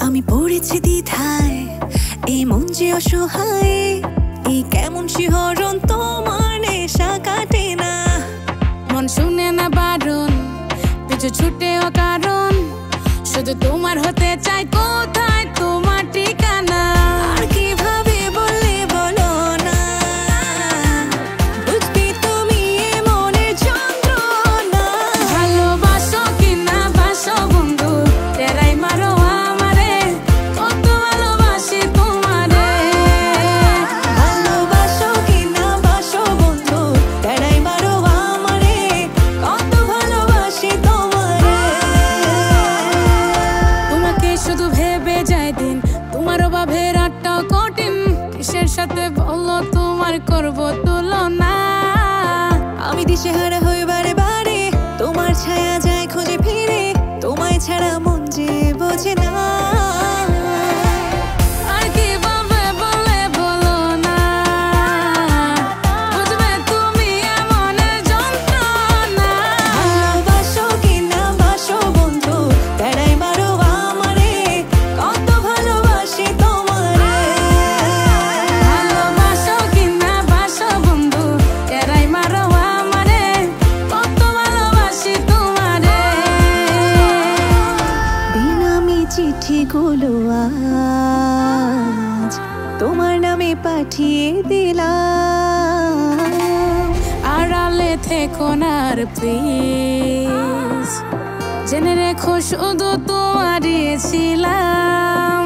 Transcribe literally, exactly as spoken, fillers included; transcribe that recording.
আমি পড়েছি দ্বিধায়, এই মন যে অসহায়, এই কেমন শিহরণ তোমার নেশা কাটে না। মন শুনে না বারণ, পিছু ছুটে অকারণ, শুধু তোমার হতে চাই, কোথায় তোমার ঠিকানা? আর কিভাবে বললে বলো না, বুঝবি তুমি এ মনের যন্ত্রণা। ভালোবাসো কি না বাসো বন্ধু, তেরাই মারো আমারে, কত ভালোবাসি তোমারে। ভালোবাসো কি না বাসো বন্ধু, তেরাই মারো আমারে, কত ভালোবাসি তোমারে। তোমাকে শুধু ভেবে যায় দিন, তোমার অভাবে রাতটা কঠিন, কিসের সাথে বলো তোমার করবো তুলনা? আমি দিশেহারা হই বারে বারে, তোমার ছায়া যায় খুঁজে ফিরে, তোমায় ছাড়া মন যে বোঝে না। আর কিভাবে বলে বলো না, বুঝবে তুমি এমনের যন্ত্রণা। ভালোবাসো কি না বাসো বন্ধু, তেরাই মারো আমারে, কত ভালোবাসি তোমারে। ভালোবাসো কি না বাসো বন্ধু, তেরাই মারো আমারে, কত ভালোবাসি তোমারে। বেনামি চিঠিগুলো আজ তোমার নামে পাঠিয়ে দিলাম। আড়ালে থেকো না আর প্লিজ, জেনে রেখো শুধু তোমারই ছিলাম।